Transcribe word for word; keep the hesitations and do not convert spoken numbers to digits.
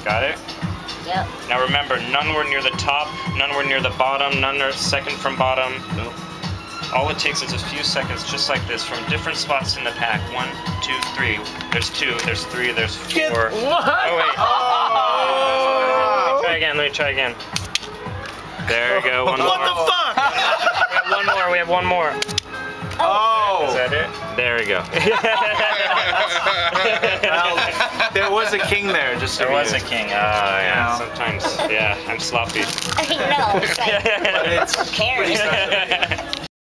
Got it? Yep. Now remember, none were near the top, none were near the bottom, none are second from bottom. Nope. All it takes is a few seconds, just like this, from different spots in the pack. One, two, three. There's two, there's three, there's four. Get, what? Oh, wait. Oh. Let me try again, let me try again. There we go, one more. What the fuck? We have one more, we have one more. Oh. Is that it? There we go. Well, there was a king there, just so There was you. a king. Oh, yeah. Yeah. Sometimes, yeah, I'm sloppy. I know. It's like, But it's, who cares?